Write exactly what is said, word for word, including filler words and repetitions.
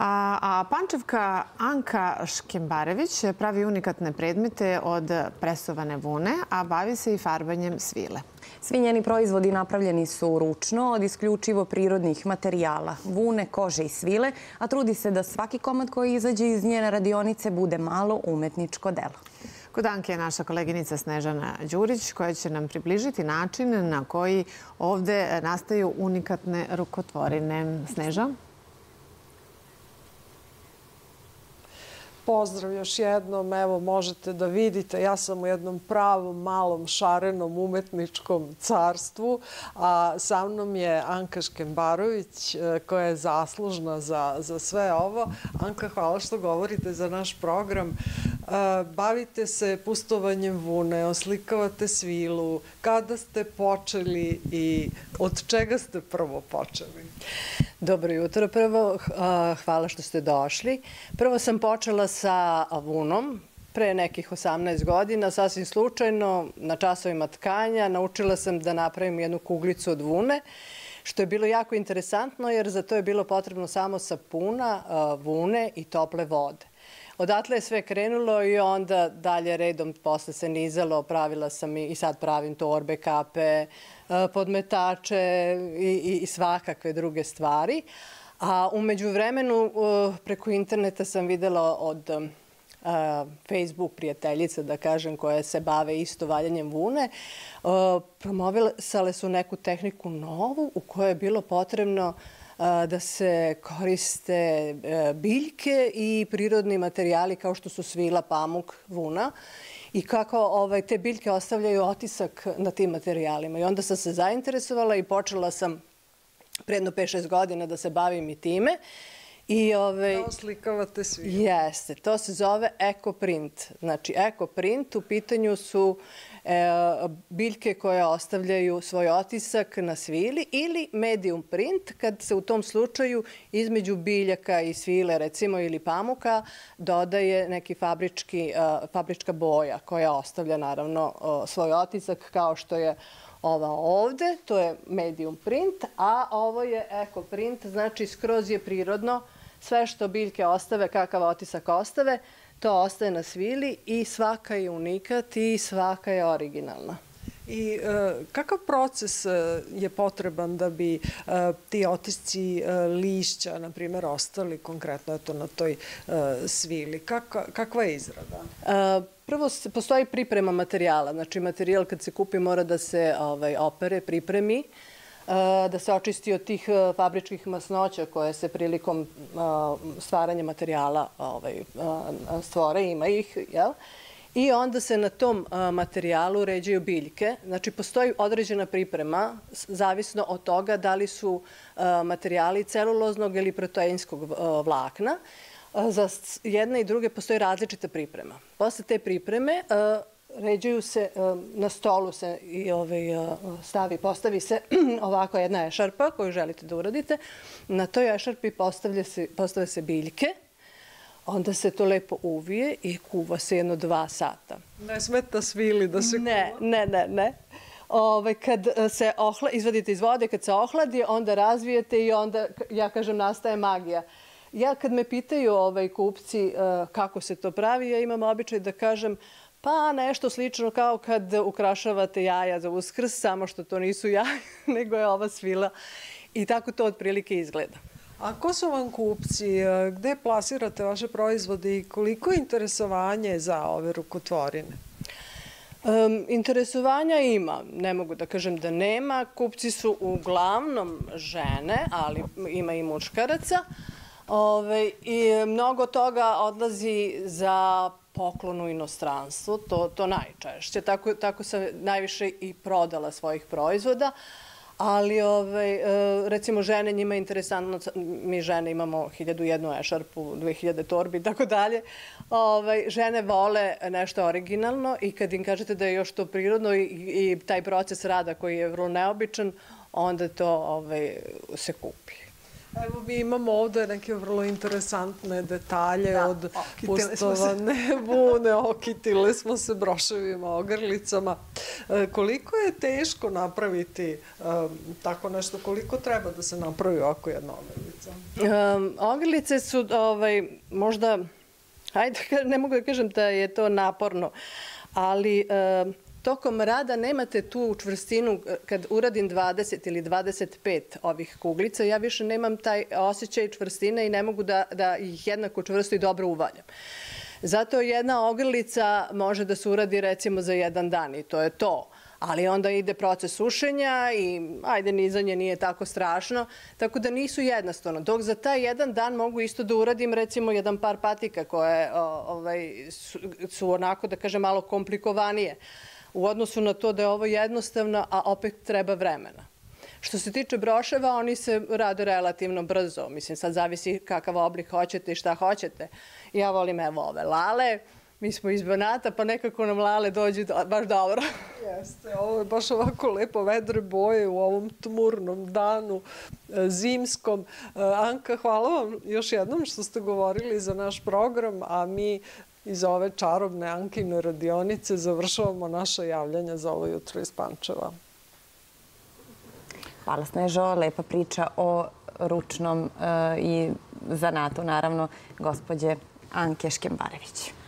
A, a Pančevka Anka Škembarević pravi unikatne predmete od presovane vune, a bavi se i farbanjem svile. Svi njeni proizvodi napravljeni su ručno od isključivo prirodnih materijala, vune, kože i svile, a trudi se da svaki komad koji izađe iz njene radionice bude malo umetničko delo. Kod Anke je naša koleginica Snežana Đurić koja će nam približiti način na koji ovde nastaju unikatne rukotvorine. Sneža? Pozdrav još jednom. Evo, možete da vidite, ja sam u jednom pravom, malom, šarenom, umetničkom carstvu, a sa mnom je Anka Škembarović, koja je zaslužna za, za sve ovo. Anka, hvala što govorite za naš program. Bavite se pustovanjem vune, oslikavate svilu. Kada ste počeli i od čega ste prvo počeli? Dobro jutro. Prvo, hvala što ste došli. Prvo sam počela sa vunom pre nekih osamnaest godina, sasvim slučajno, na časovima tkanja. Naučila sam da napravim jednu kuglicu od vune, što je bilo jako interesantno jer za to je bilo potrebno samo sapuna, vune i tople vode. Odatle je sve krenulo i onda dalje redom posle se nizalo, pravila sam i sad pravim torbe, kape, podmetače i, i svakakve druge stvari. A u međuvremenu preko interneta sam videla od Facebook prijateljica, da kažem, koje se bave isto valjanjem vune, promovisale su neku tehniku novu u kojoj je bilo potrebno da se koriste biljke i prirodni materijali kao što su svila, pamuk, vuna i kako ovaj, te biljke ostavljaju otisak na tim materijalima. I onda sam se zainteresovala i počela sam pre jedno pet šest godina da se bavim i time. I ovaj, da oslikavate svilu. Jeste, to se zove ekoprint. Znači, ekoprint u pitanju su e, biljke koje ostavljaju svoj otisak na svili ili medium print kad se u tom slučaju između biljaka i svile, recimo, ili pamuka dodaje neki fabrički, uh, fabrička boja koja ostavlja naravno uh, svoj otisak kao što je ova ovde, to je medium print, a ovo je ekoprint, znači skroz je prirodno. Sve što biljke ostave, kakav otisak ostave, to ostaje na svili i svaka je unikat i svaka je originalna. I e, kakav proces je potreban da bi e, ti otisci e, lišća, na primjer, ostali konkretno eto, na toj e, svili? Kakva, kakva je izrada? E, prvo, postoji priprema materijala. Znači, materijal kad se kupi mora da se ovaj, opere, pripremi, da se očisti od tih fabričkih masnoća koje se prilikom stvaranja materijala stvore, ima ih, jel? I onda se na tom materijalu uređuju biljke. Znači, postoji određena priprema, zavisno od toga da li su materijali celuloznog ili proteinskog vlakna. Za jedne i druge postoji različita priprema. Posle te pripreme ređuju se, na stolu se i ovaj, stavi, postavi se ovako jedna ešarpa koju želite da uradite. Na toj ešarpi postavlja se, postave se biljke, onda se to lepo uvije i kuva se jedno dva sata. Ne smeta svili da se kuva? Ne, ne, ne, ne. Ove, kad se ohla, izvadite iz vode, kad se ohladi, onda razvijete i onda, ja kažem, nastaje magija. Ja kad me pitaju ovaj, kupci kako se to pravi, ja imam običaj da kažem pa nešto slično kao kad ukrašavate jaja za Uskrs, samo što to nisu jaja, nego je ova svila. I tako to otprilike izgleda. A ko su vam kupci? Gde plasirate vaše proizvode i koliko je interesovanje za ove rukotvorine? Um, interesovanja ima. Ne mogu da kažem da nema. Kupci su uglavnom žene, ali ima i muškaraca. Ove, I mnogo toga odlazi za poklon u inostranstvu, to, to najčešće. Tako, tako sam najviše i prodala svojih proizvoda, ali ovaj, recimo žene, njima je interesantno, mi žene imamo hiljadu jednu ešarpu, dve hiljade torbi i tako dalje. Ovaj, žene vole nešto originalno i kad im kažete da je još to prirodno i, i taj proces rada koji je vrlo neobičan, onda to ovaj, se kupi. Evo, mi imamo ovde neke vrlo interesantne detalje da, od pustovane vune, okitile smo se broševima, ogrlicama. E, koliko je teško napraviti e, tako nešto? Koliko treba da se napravi ovako jedna ogrlica? ogrlicom? Ogrlice su možda, hajde, ne mogu da kažem da je to naporno, ali tokom rada nemate tu čvrstinu. Kad uradim dvadeset ili dvadeset pet ovih kuglica, ja više nemam taj osjećaj čvrstine i ne mogu da ih jednako čvrsto i dobro uvaljam. Zato jedna ogrlica može da se uradi recimo za jedan dan i to je to. Ali onda ide proces sušenja i ajde, nizanje nije tako strašno, tako da nisu jednostavno. Dok za taj jedan dan mogu isto da uradim recimo jedan par patika koje su onako, da kažem, malo komplikovanije u odnosu na to da je ovo jednostavno, a opet treba vremena. Što se tiče broševa, oni se rade relativno brzo. Mislim, sad zavisi kakav oblik hoćete i šta hoćete. Ja volim evo ove lale. Mi smo iz Banata, pa nekako nam lale dođu baš dobro. Jeste, ovo je baš ovako lepo vedre boje u ovom tmurnom danu, zimskom. Anka, hvala vam još jednom što ste govorili za naš program, a mi iz ove čarobne Ankine radionice završavamo naša javljanja za ovo jutro iz Pančeva. Hvala, Snežo. Lepa priča o ručnom i zanatu, naravno, gospođe Anke Škembarević.